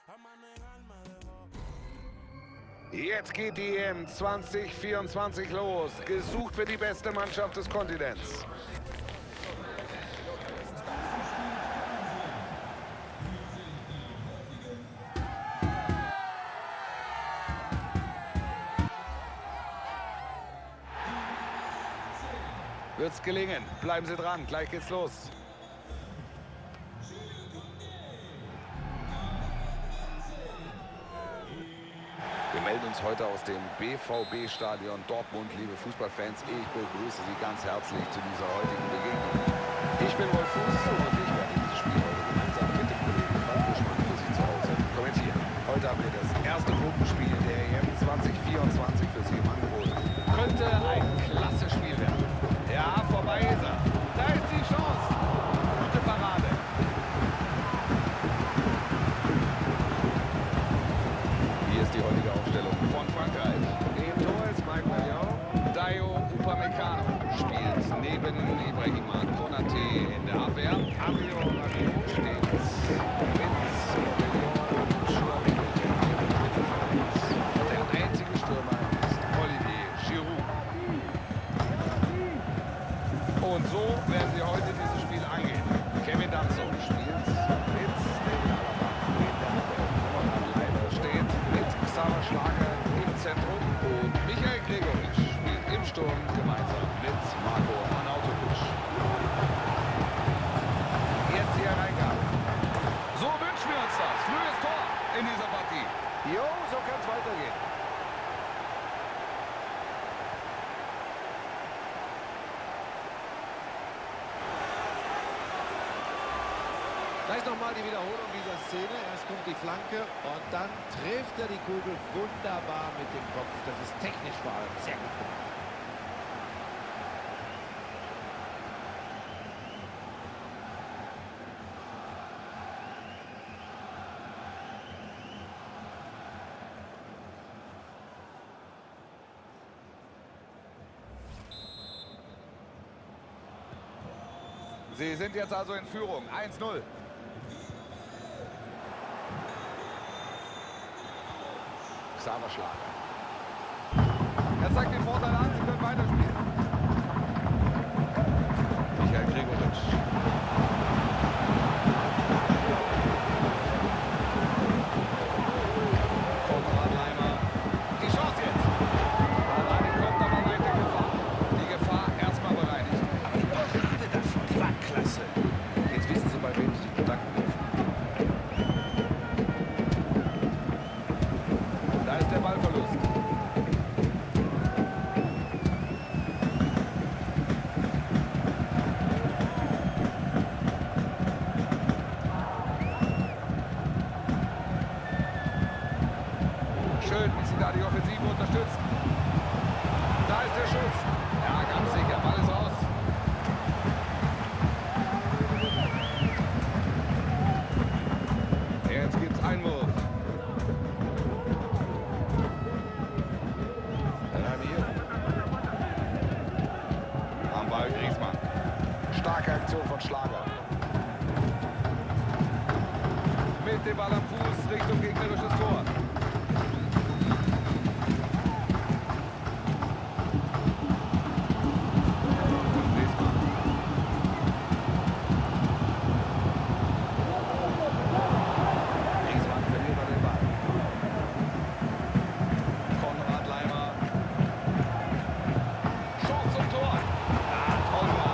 Jetzt geht die EM 2024 los. Gesucht wird die beste Mannschaft des Kontinents. Wird's gelingen? Bleiben Sie dran, gleich geht's los. Wir melden uns heute aus dem BVB-Stadion Dortmund. Liebe Fußballfans, ich begrüße Sie ganz herzlich zu dieser heutigen Begegnung. Ich bin Wolf Fuß und ich werde dieses Spiel heute gemeinsam mit dem Kollegen Frank Buschmann für Sie zu Hause kommentieren. Heute haben wir das erste Gruppenspiel der EM 2024 für Sie im Angebot. Könnte ein klasse Spiel werden. Ja, vorbei ist er. Da ist die Chance. Gute Parade. Hier ist die heutige Aufstellung von Frankreich. Im Tor ist Mike Maignan. Dayo Upamecano spielt neben Ibrahima Konaté in der Abwehr. Adrien Rabiot steht mit der einzige Stürmer ist Olivier Giroud. Und so werden sie heute dieses Spiel angehen. Kevin Danso spielt mit David Alaba in der Abwehr. Leider steht mit Xaver Schlager im Zentrum. Und Michael Gregoritsch spielt im Sturm gemeinsam mit Marco Arnautovic. Jetzt hier Reingabe. So wünschen wir uns das. Frühes Tor in dieser Partie. Jo, so kann es weitergehen. Gleich nochmal die Wiederholung dieser Szene. Erst kommt die Flanke und dann trifft er die Kugel wunderbar mit dem Kopf. Das ist technisch vor allem sehr gut gemacht. Sie sind jetzt also in Führung. 1-0. Xaver Schlager. Er zeigt den Vorteil an, sie können weiterspielen. Michael Gregoritsch. Konrad Leimer. Die Chance jetzt. Alani kommt aber weiter Gefahr. Die Gefahr erstmal bereinigt. Aber die Parade davon, die war klasse. Jetzt wissen Sie, bei wem Sie die Gedanken dürfen. Da ist der Ballverlust. Schön, wie Sie da die Offensive unterstützen. Da ist der Schuss. Ja, ganz sicher. Ball ist raus. Jetzt gibt's Einwurf. Ramier. Am Ball Griezmann. Starke Aktion von Schlager. Mit dem Ball am Fuß Richtung gegnerisches Tor. Griezmann verliert den Ball. Konrad Leimer. Chance zum Tor. Ja, toll gemacht.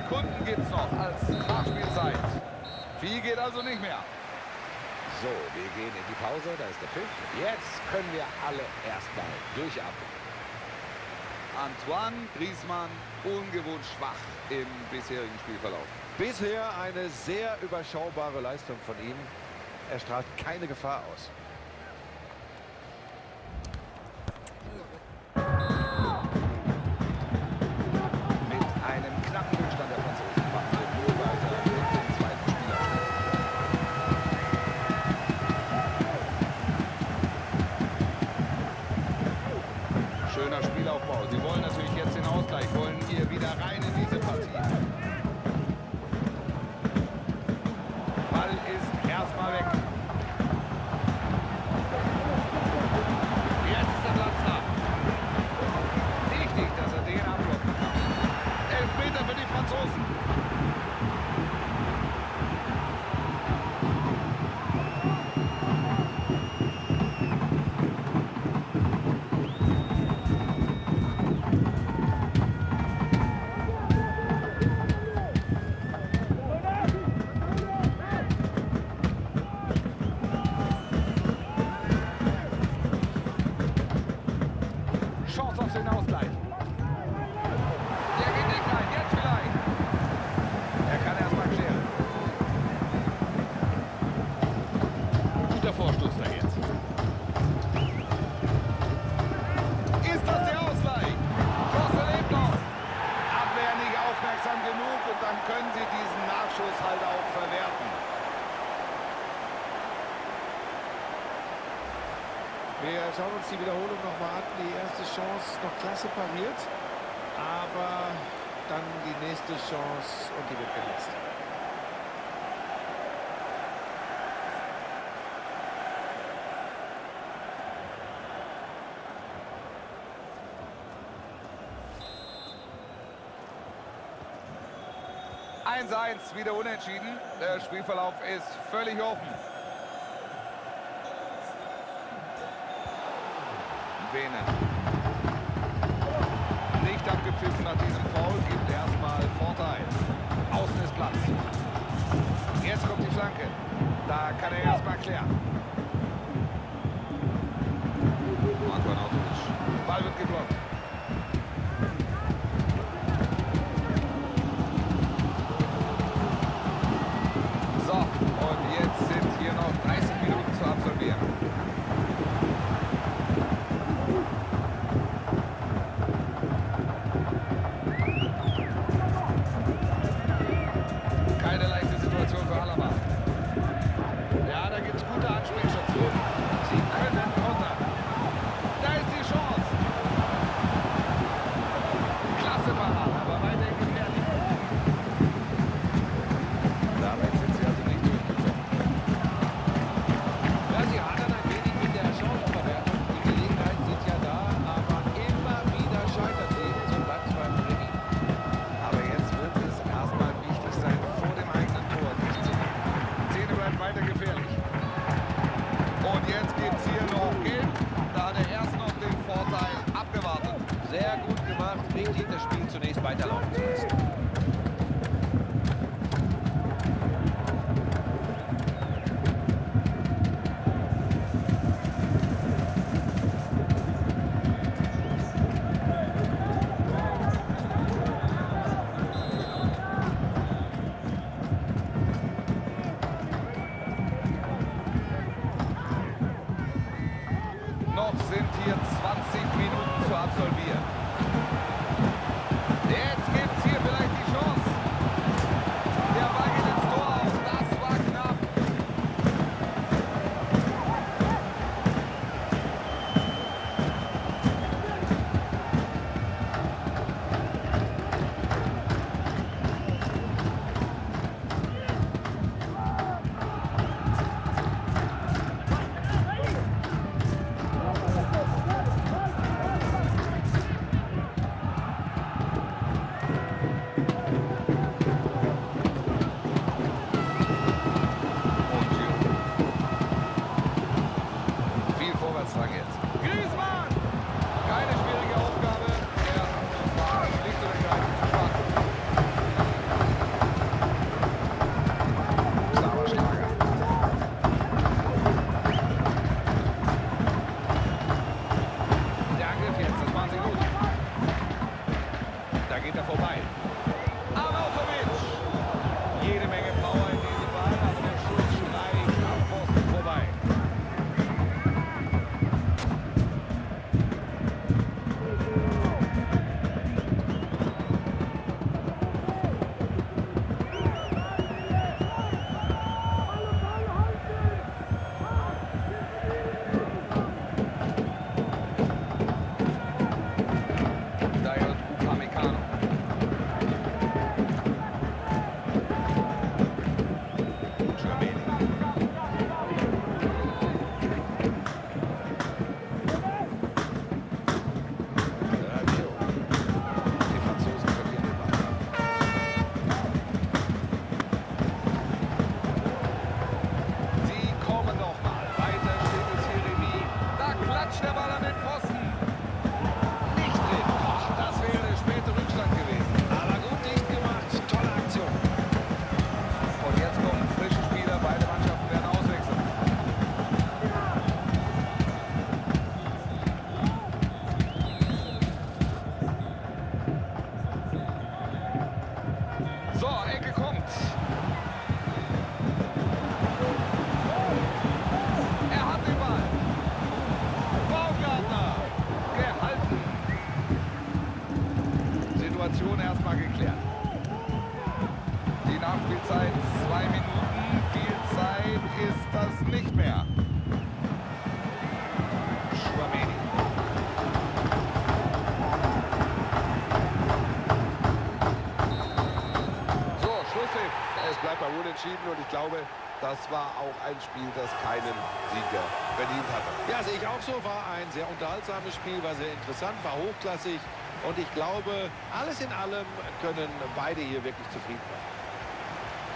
Sekunden gibt es noch als Nachspielzeit. Viel geht also nicht mehr. So, wir gehen in die Pause. Da ist der Pfiff. Jetzt können wir alle erstmal durchatmen. Antoine Griezmann ungewohnt schwach im bisherigen Spielverlauf. Bisher eine sehr überschaubare Leistung von ihm. Er strahlt keine Gefahr aus. Mit einem knappen Rückstand der Franzosen machen wir nur weiter mit dem zweiten Spieler. Schöner Spielaufbau. Sie wollen natürlich jetzt den Ausgleich, wollen hier wieder rein in diese Partie. Ball ist erstmal weg. Jetzt ist der Platz da. Wichtig, dass er den abblocken kann. 11 Meter für die Franzosen. Chance auf den Ausgleich. Der geht nicht rein, jetzt vielleicht. Er kann erstmal klären. Guter Vorstoß da jetzt. Ist das der Ausgleich? Chance lebt noch. Abwehr nicht aufmerksam genug und dann können sie diesen Nachschuss halt auch verwerten. Wir schauen uns die Wiederholung nochmal an. Die erste Chance noch klasse pariert, aber dann die nächste Chance und die wird genutzt. Wieder unentschieden. Der Spielverlauf ist völlig offen. Venen. Nicht abgepfiffen nach diesem Foul, gibt erstmal Vorteil. Außen ist Platz. Jetzt kommt die Flanke. Da kann er erstmal klären. Marco Arnautovic. Ball wird geblockt. So, und jetzt sind hier noch 30 Minuten zu absolvieren. Keine leichte Situation für Alaba. Ja, da gibt es gute Ansprüche. So, Ecke kommt. Er hat den Ball. Baumgartner. Gehalten. Situation erstmal geklärt. Die Nachspielzeit 2 Minuten. Viel Zeit ist das nicht mehr. Schwameni. So, Schlusspfiff. Es bleibt bei Unentschieden und ich glaube, das war auch ein Spiel, das keinen Sieger verdient hatte. Ja, sehe ich auch so. War ein sehr unterhaltsames Spiel, war sehr interessant, war hochklassig. Und ich glaube, alles in allem können beide hier wirklich zufrieden sein.